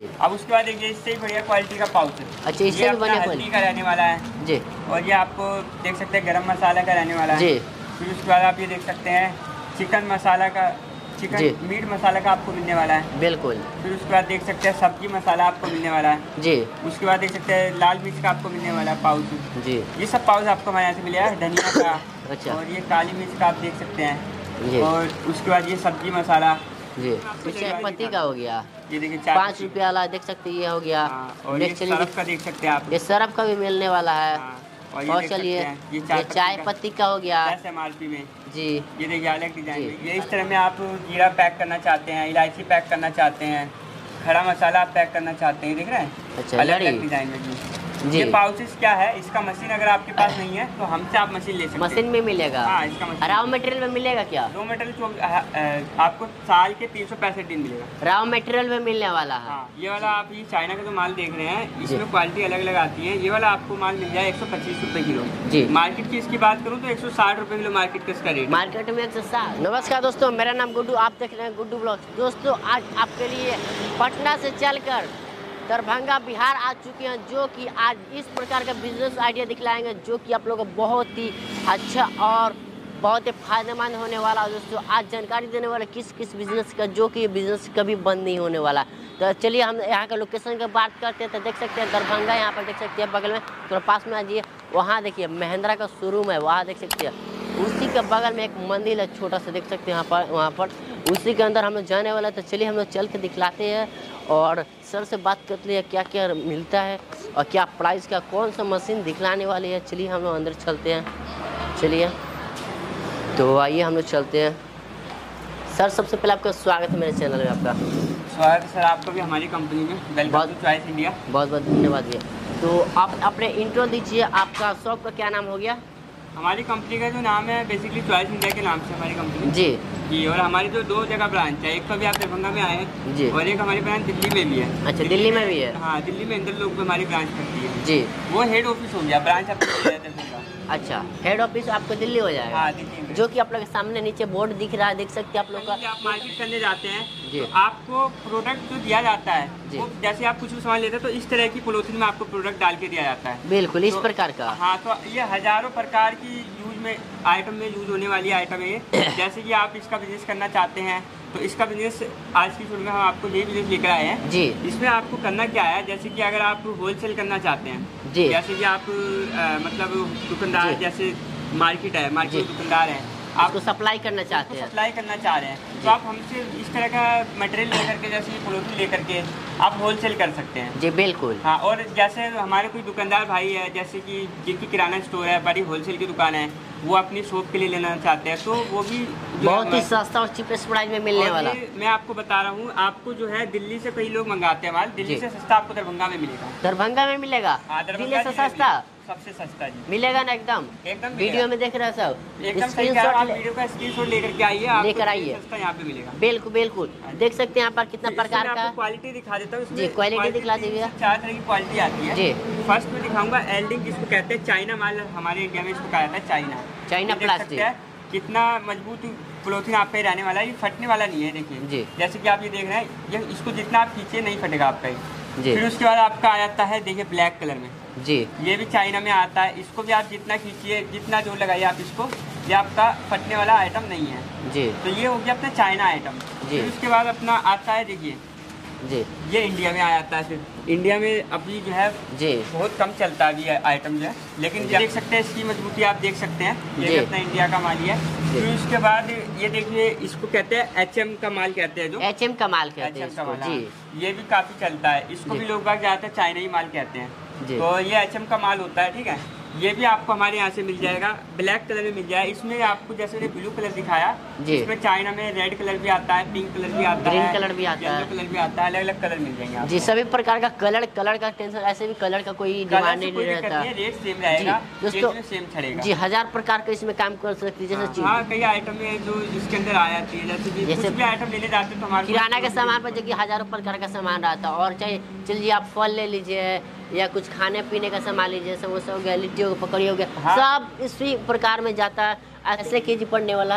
अब उसके बाद देखिए इससे ही बढ़िया क्वालिटी का पाउच है। अच्छा, इससे भी बढ़िया हल्दी का रहने वाला है जी। और ये आपको देख सकते हैं गरम मसाला का रहने वाला है जी। फिर उसके बाद आप ये देख सकते हैं चिकन मसाला का, चिकन मीट मसाला का आपको मिलने वाला है। बिल्कुल। फिर उसके बाद देख सकते हैं सब्जी मसाला आपको मिलने वाला है जी। उसके बाद देख सकते हैं लाल मिर्च का आपको मिलने वाला है पाउच जी। ये सब पाउच आपको हमारे यहाँ से मिलेगा, धनिया का अच्छा। और ये काली मिर्च का आप देख सकते हैं और उसके बाद ये सब्जी मसाला जी। चाय पत्ती का हो गया, ये देखिए 5 रुपये वाला देख सकते हैं, ये हो गया। और ये सरफ का देख सकते हैं आप, ये सरफ का भी मिलने वाला है। और चलिए ये चाय पत्ती का हो गया MRP में जी। ये देखिए अलग डिजाइन में, ये इस तरह में आप जीरा पैक करना चाहते हैं, इलायची पैक करना चाहते हैं, खड़ा मसाला आप पैक करना चाहते हैं, देख रहे हैं अच्छा, अलग अलग डिजाइन में जी। ये पाउचेस क्या है, इसका मशीन अगर आपके पास नहीं है तो हमसे आप मशीन ले सकते हैं। मशीन में मिलेगा हाँ, इसका मशीन रॉ मटेरियल में मिलेगा क्या? रॉ मटेरियल आपको साल के 365 दिन मिलेगा, रॉ मटेरियल में मिलने वाला है हाँ। ये वाला आप ये चाइना का जो माल देख रहे हैं इसमें क्वालिटी अलग अलग आती है। ये वाला आपको माल मिल जाए 125 रुपए किलो जी। मार्केट की इसकी बात करूँ तो 160 रुपए किलो मार्केट का इसका रेट, मार्केट में 160। नमस्कार दोस्तों, मेरा नाम गुड्डू, आप देख रहे हैं गुड्डू ब्लॉग्स। दोस्तों आज आपके लिए पटना से चलकर दरभंगा बिहार आ चुके हैं, जो कि आज इस प्रकार का बिजनेस आइडिया दिखलाएंगे जो कि आप लोगों को बहुत ही अच्छा और बहुत ही फायदेमंद होने वाला है। दोस्तों आज जानकारी देने वाले किस किस बिजनेस का, जो कि बिजनेस कभी बंद नहीं होने वाला। तो चलिए हम यहाँ का लोकेशन की बात करते हैं। तो देख सकते हैं दरभंगा, यहाँ पर देख सकते हैं बगल में थोड़ा पास में आ जाइए, वहाँ देखिए महिंद्रा का शोरूम है, वहाँ देख सकते हैं। उसी के बगल में एक मंदिर है छोटा सा, देख सकते हैं यहाँ पर, वहाँ पर उसी के अंदर हम लोग जाने वाला है। तो चलिए हम लोग चल के दिखलाते हैं और सर से बात करते हैं क्या क्या मिलता है और क्या प्राइस का, कौन सा मशीन दिखलाने वाली है। चलिए हम लोग अंदर चलते हैं, चलिए तो आइए हम लोग चलते हैं। सर सबसे पहले आपका स्वागत है मेरे चैनल में, आपका स्वागत सर। आपको भी हमारी कंपनी में वेलकम टू चॉइस इंडिया। बहुत बहुत धन्यवाद भैया। तो आप अपने इंट्रो दीजिए, आपका शॉप का क्या नाम हो गया? हमारी कंपनी का जो नाम है बेसिकली चॉइस इंडिया के नाम से हमारी कंपनी जी जी। और हमारी जो 2 जगह ब्रांच है, एक तो अभी आप दरभंगा में आए हैं जी, और एक हमारी ब्रांच दिल्ली में भी है। अच्छा, दिल्ली में भी है हाँ, दिल्ली में इंदर लोग हमारी ब्रांच करती है जी। वो हेड ऑफिस हो गया, ब्रांच आपको अच्छा हेड ऑफिस आपको दिल्ली हो जाएगा हाँ, दिल्ली में। जो कि आप लोग के सामने नीचे बोर्ड दिख रहा है, देख सकते हैं आप लोग का। आप मार्केट करने जाते हैं तो आपको प्रोडक्ट जो दिया जाता है वो जैसे आप कुछ भी सामान लेते हैं तो इस तरह की पॉलिथीन में आपको प्रोडक्ट डाल के दिया जाता है। बिल्कुल इस प्रकार का हाँ। तो ये हजारों प्रकार की यूज में आइटम में यूज होने वाली आइटम है। जैसे कि आप इसका बिजनेस करना चाहते हैं तो इसका बिजनेस आज की शुरू में हम आपको ये बिजनेस लेकर आए हैं जी। इसमें आपको करना क्या है, जैसे कि अगर आप होलसेल करना चाहते हैं जी, जैसे कि आप मतलब दुकानदार, जैसे मार्केट है, मार्केट दुकानदार है, आपको सप्लाई करना चाहते हैं, सप्लाई करना चाह रहे हैं तो आप हमसे इस तरह का मटेरियल लेकर के, जैसे पॉलिथीन लेकर के आप होलसेल कर सकते हैं जी। बिल्कुल हाँ। और जैसे हमारे कोई दुकानदार भाई है, जैसे कि जिनकी किराना स्टोर है, बड़ी होलसेल की दुकान है, वो अपनी शॉप के लिए लेना चाहते हैं तो वो भी बहुत ही सस्ता और चीपेस्ट प्राइस में मिलने वाला। मैं आपको बता रहा हूँ, आपको जो है दिल्ली से कई लोग मंगाते हैं माल, दिल्ली से सस्ता आपको दरभंगा में मिलेगा। दरभंगा में मिलेगा दिल्ली से सस्ता, सबसे सस्ता जी मिलेगा ना एकदम एकदम। वीडियो में देख रहे हैं सब, एकदम वीडियो का स्क्रीनशॉट लेकर के आइए, लेकर आइए, सस्ता यहाँ पे मिलेगा। बिल्कुल बिल्कुल देख सकते हैं यहाँ पर कितना प्रकार का क्वालिटी दिखा देता हूँ जी। क्वालिटी दिखला दीजिए, 4 तरह की क्वालिटी आती है जी। फर्स्ट में दिखाऊंगा एल्डिंग, जिसको कहते हैं चाइना माल, हमारे इंडिया में इसको कहा जाता है चाइना, चाइना प्लास्टिक। कितना मजबूत पॉलिथीन आप पे रहने वाला है, ये फटने वाला नहीं है। देखिए जैसे कि आप ये देख रहे हैं, ये इसको जितना आप खींचे नहीं फटेगा आपका जी। फिर उसके बाद आपका आ जाता है देखिए ब्लैक कलर में जी, ये भी चाइना में आता है। इसको भी आप जितना खींचिए, जितना जोर लगाइए आप इसको, ये आपका फटने वाला आइटम नहीं है जी। तो ये हो गया अपना चाइना आइटम जी। फिर उसके बाद अपना आता है देखिए जी, ये इंडिया में आ जाता है। फिर इंडिया में अभी जो है जी बहुत कम चलता है अभी आइटम जो है, लेकिन देख सकते हैं इसकी मजबूती आप देख सकते हैं, ये अपना इंडिया का माल है। फिर उसके बाद ये देखिए, इसको कहते हैं HM का माल कहते हैं, जो HM का माल कहते हैं इसको जी। ये भी काफी चलता है, इसको भी लोग बाग ज्यादातर चाइना ही माल कहते हैं। तो ये HM का माल होता है, ठीक है। ये भी आपको हमारे यहाँ से मिल जाएगा, ब्लैक कलर में मिल जाएगा। इसमें आपको जैसे ब्लू कलर दिखाया जी, इसमें चाइना में रेड कलर भी आता है, पिंक कलर भी आता है, ग्रीन कलर भी आता है, येलो कलर भी आता है, अलग अलग कलर मिल जाएंगे जी। सभी प्रकार का कलर का टेंशन, ऐसे भी कलर का कोई डिमांड नहीं रहता, रेट सेम रहेगा दोस्तों, सेम चलेगा जी। 1000 प्रकार का इसमें काम कर सकती है जैसे हाँ, कई आइटम है जो इसके अंदर आ जाती है, जैसे भी आइटम लेने जाते हैं तो हमारे किराना के सामान पर जगह हजारों प्रकार का सामान रहता है। और चाहे चलिए आप फल ले लीजिए या कुछ खाने पीने का सामान लीजिए, समोसा हो गया, लिट्टी हो गया, पकौड़ी हो गया, सब इसी प्रकार में जाता है। ऐसे केजी पड़ने वाला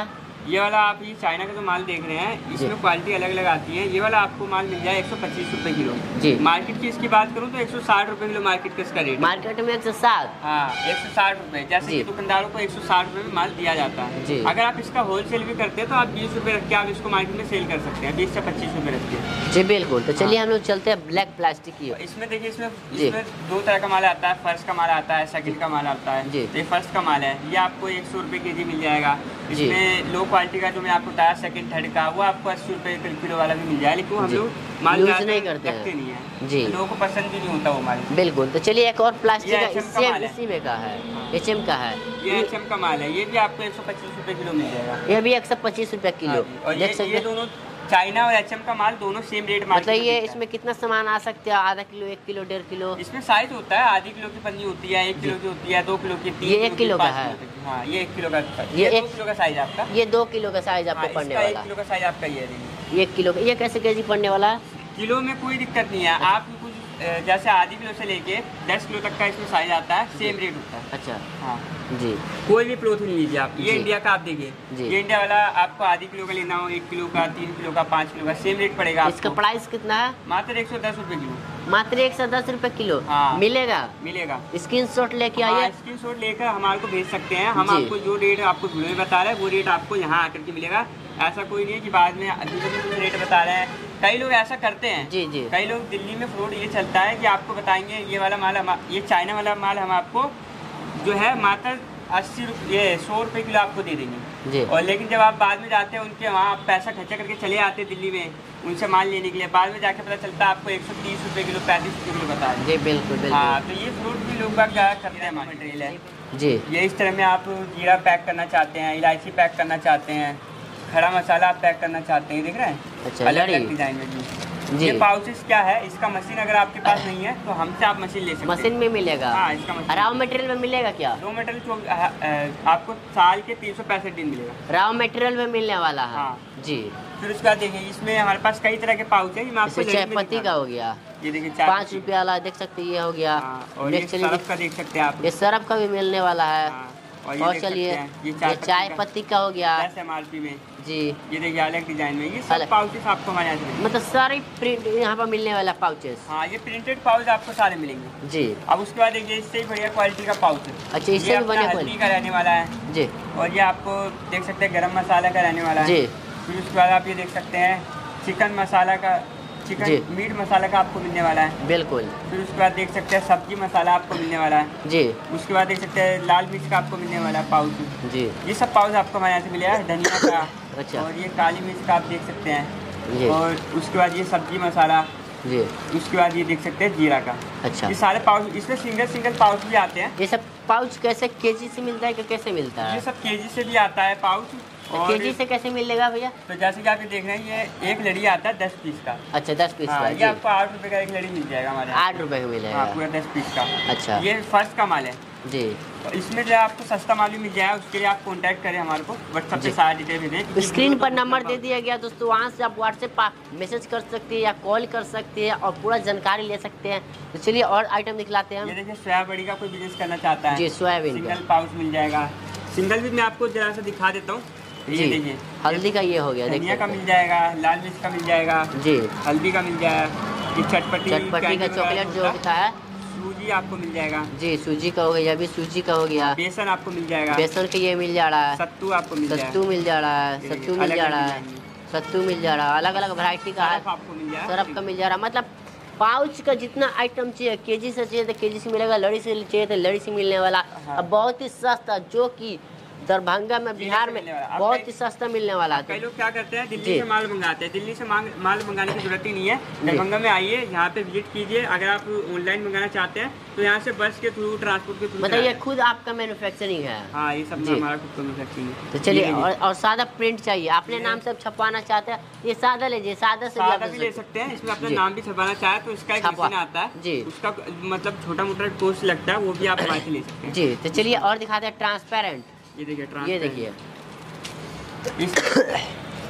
ये वाला आप ये चाइना का जो माल देख रहे हैं, इसमें क्वालिटी अलग अलग आती है। ये वाला आपको माल मिल जाए 125 रुपए किलो जी। मार्केट की इसकी बात करूँ तो 160 रुपए किलो मार्केट का इसका रेट। मार्केट में 160? हाँ 160 रुपए। जैसे कि दुकानदारों को 160 रुपए में माल दिया जाता है जी। अगर आप इसका होलसेल भी करते हैं तो आप 20 रुपए रख के आप इसको मार्केट में सेल कर सकते हैं, 20 से 25 रुपए रख के जी। बिल्कुल। तो चलिए हम लोग चलते हैं ब्लैक प्लास्टिक की। इसमें देखिए, इसमें दो तरह का माल आता है, फर्श का माल आता है, सेकंड का माल आता है। ये फर्स्ट का माल है, ये आपको 100 रुपए केजी मिल जाएगा। इसमें लो क्वालिटी का जो मैं आपको बताया सेकंड थर्ड का, वो आपको 80 रुपए किलो वाला भी मिल जाएगा, लेकिन हम लोग माल यूज नहीं करते नहीं है जी, लोगों को पसंद भी नहीं होता वो माल। बिल्कुल। तो चलिए एक और प्लास्टिक का इसी में का है, HM का है। ये HM का माल है, ये भी आपको 125 रुपए किलो मिल जाएगा। ये भी 125 रुपए किलो। और ये दोनों चाइना और HM का माल दोनों सेम रेट। मतलब ये इसमें कितना सामान आ सकते हैं? आधा किलो, 1 किलो, 1.5 किलो? इसमें साइज होता है, आधी किलो की पन्नी होती है, 1 किलो की होती है, 2 किलो की, 3 ये 1 किलो का है। हाँ ये 1 किलो का, ये 2 किलो का साइज आपका। ये 2 किलो का साइज आपको पड़ने वाला। 1 किलो का साइज आपका ये 1 किलो। ये कैसे केजी पड़ने वाला है? किलो में कोई दिक्कत नहीं है। आप कुछ जैसे आधी किलो से लेके 10 किलो तक का इसमें साइज आता है, सेम रेट होता है। अच्छा हाँ जी। कोई भी प्रोटीन लीजिए आप। ये इंडिया का आप देखिए, ये इंडिया वाला आपको आधी किलो का लेना हो, 1 किलो का, 3 किलो का, 5 किलो का, सेम रेट पड़ेगा। इसका प्राइस कितना है? मात्र 110 रुपए किलो। मात्र 110 रुपए किलो? हाँ मिलेगा। स्क्रीनशॉट लेके आइए। स्क्रीनशॉट लेकर हमारे को भेज सकते हैं। हम आपको जो रेट आपको वीडियो में बता रहे हैं वो रेट आपको यहाँ आकर के मिलेगा। ऐसा कोई नहीं है कि बाद में दूसरे रेट बता रहे हैं। कई लोग ऐसा करते हैं जी जी। कई लोग दिल्ली में फ्रॉड ये चलता है कि आपको बताएंगे ये वाला माल, ये चाइना वाला माल हम आपको जो है मात्र 80 रुपये 100 रुपये किलो आपको दे देंगे जी। और लेकिन जब आप बाद में जाते हैं उनके वहाँ आप पैसा खर्चा करके चले आते हैं दिल्ली में उनसे माल लेने के लिए, बाद में जाके पता चलता है आपको 130 रुपये किलो, 35 रुपये किलो बता रहे हैं। बिल्कुल। हाँ तो ये फ्रूट भी लोग बाग करते हैं। मटेरियल है जी। ये इस तरह में आप जीरा पैक करना चाहते हैं, इलायची पैक करना चाहते हैं, खड़ा मसाला आप पैक करना चाहते हैं, देख रहे हैं? अच्छा, अलग अलग डिजाइन में जी। ये पाउचेस क्या है, इसका मशीन अगर आपके पास नहीं है तो हमसे आप मशीन ले सकते हैं। मशीन में मिलेगा? हाँ इसका मशीन। रॉ मटेरियल में मिलेगा क्या? रॉ मटेरियल आपको साल के 365 दिन मिलेगा। रॉ मटेरियल में मिलने वाला है जी। फिर उसके बाद देखिए इसमें हमारे पास कई तरह के पाउच है। चाय पत्ती का हो गया, ये देखिए 5 रुपया वाला देख सकते हैं, ये हो गया। और ये सरफ का देख सकते हैं आप, ये सरफ का भी मिलने वाला है। और चलिए ये चाय पत्ती का हो गया MRP में जी। ये देखिए अलग डिजाइन में, ये सब पाउचेस आपको हमारे यहाँ से मतलब सारे प्रिंट यहाँ पर मिलने वाला पाउचेस। हाँ ये प्रिंटेड पाउच आपको सारे मिलेंगे जी। अब उसके बाद देखिए इससे ही बढ़िया क्वालिटी का पाउच है। अच्छा इससे भी बढ़िया क्वालिटी का रहने वाला है जी। और ये आपको देख सकते हैं गरम मसाला का रहने वाला है जी। फिर उसके बाद आप ये देख सकते हैं चिकन मसाला का, चिकन मीट मसाला का आपको मिलने वाला है। बिल्कुल। फिर उसके बाद देख सकते हैं सब्जी मसाला आपको मिलने वाला है जी। उसके बाद देख सकते हैं लाल मिर्च का आपको मिलने वाला है पाउच जी। ये सब पाउच आपको हमारे यहाँ से मिलेगा, धनिया का। अच्छा। और ये काली मिर्च का आप देख सकते हैं। और उसके बाद ये सब्जी मसाला जी। उसके बाद ये देख सकते हैं जीरा का। अच्छा। ये सारे पाउच, इसमें सिंगल पाउच भी आते हैं। ये सब पाउच कैसे केजी से मिलता है कि कैसे मिलता है? ये सब केजी से भी आता है पाउच। केजी से कैसे मिलेगा भैया? तो जैसे कि आप ये देख रहे हैं, ये एक लड़ी आता है 10 पीस का। अच्छा 10 पीस का। ये आपको 8 रुपए का एक लड़ी मिल जाएगा हमारे। 8 रुपए का मिलेगा पूरा 10 पीस का। अच्छा। ये फर्स्ट का माल है जी। तो इसमें जो आपको सस्ता माल भी मिल जाएगा, उसके लिए आप कांटेक्ट करें हमारे को, व्हाट्सएप पे सारा डिटेल भेजें। स्क्रीन पर नंबर दे दिया गया दोस्तों, वहाँ से आप व्हाट्सएप पर मैसेज कर सकते हैं या कॉल कर सकते हैं और पूरा जानकारी ले सकते हैं। तो चलिए और आइटम दिखलाते हैं। ये देखिए सोयाबीन का कोई बिजनेस करना चाहता है जी, सोयाबीन सिंगल पाउच मिल जाएगा। सिंगल भी मैं आपको जरा सा दिखा देता हूँ। ये देखिए हल्दी का ये हो गया, धनिया का मिल जाएगा, लाल मिर्च का मिल जाएगा जी, हल्दी का मिल जाएगा, ये चटपटी का चॉकलेट जो होता है, सूजी आपको मिल जाएगा जी। सूजी का हो गया, अभी सूजी का हो गया। बेसन आपको मिल जाएगा, बेसन का ये मिल जा रहा है। सत्तू आपको मिल जाएगा, सत्तू मिल जा रहा है, सत्तू मिल जा रहा है, सत्तू मिल जा रहा है, अलग अलग वैरायटी का है। सरफ का मिल जा रहा है। मतलब पाउच का जितना आइटम चाहिए, केजी से चाहिए तो केजी से मिलेगा, लड़ी से चाहिए तो लड़ी से मिलने वाला। अब बहुत ही सस्ता, जो कि दरभंगा में, बिहार में बहुत ही सस्ता मिलने वाला है। कई लोग क्या करते हैं, दिल्ली से माल मंगाते हैं। दिल्ली से माल मंगाने की जरूरत ही नहीं है। दरभंगा में आइए, यहाँ पे विजिट कीजिए। अगर आप ऑनलाइन मंगाना चाहते हैं तो यहाँ से बस के थ्रू, ट्रांसपोर्ट के थ्रू। मतलब ये खुद आपका मैन्युफैक्चरिंग है? हाँ ये सब हमारा खुद का मैन्युफैक्चरिंग है। तो चलिए, और सादा प्रिंट चाहिए, अपने नाम से छपवाना चाहते हैं, ये सादा लीजिए, सादा से भी ले सकते हैं। इसमें अपना नाम भी छपाना चाहे तो इसका एक मशीन आता है जी, उसका मतलब छोटा मोटा कोर्स लगता है, वो भी आप हमारे से ले सकते हैं जी। तो चलिए और दिखाते हैं ट्रांसपेरेंट। ये देखिए, ये देखिए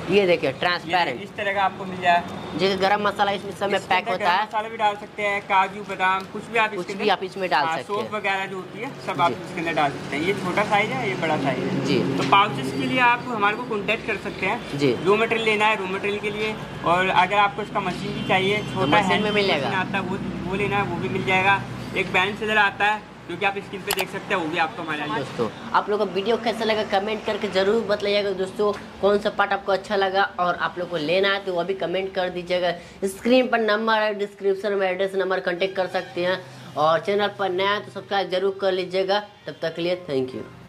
ये देखिए ट्रांसपेरेंट, इस तरह का आपको मिल जाए। जैसे गरम मसाला इसमें सब में पैक होता है, मसाला भी डाल सकते हैं, काजू बादाम कुछ भी आप इसमें डाल सकते हैं, सौंफ वगैरह जो होती है सब आप इसके अंदर डाल सकते हैं। ये छोटा साइज है, ये बड़ा साइज है जी। तो पाउचेस के लिए आप हमारे को कॉन्टेक्ट कर सकते हैं जी। रो मटेरियल लेना है, रो मटेरियल के लिए, और अगर आपको इसका मशीन भी चाहिए, छोटा मशीन में मिल जाएगा, आता है वो लेना है, वो भी मिल जाएगा। एक बैलेंस सेलर आता है जो कि आप स्क्रीन पे देख सकते हैं, वो भी आपको मिला जाएगा। दोस्तों आप लोग का वीडियो कैसा लगा कमेंट करके जरूर बताइएगा दोस्तों, कौन सा पार्ट आपको अच्छा लगा और आप लोग को लेना है तो वो भी कमेंट कर दीजिएगा। स्क्रीन पर नंबर है, डिस्क्रिप्शन में एड्रेस नंबर कांटेक्ट कर सकते हैं, और चैनल पर नया है तो सब्सक्राइब जरूर कर लीजिएगा। तब तक के लिए थैंक यू।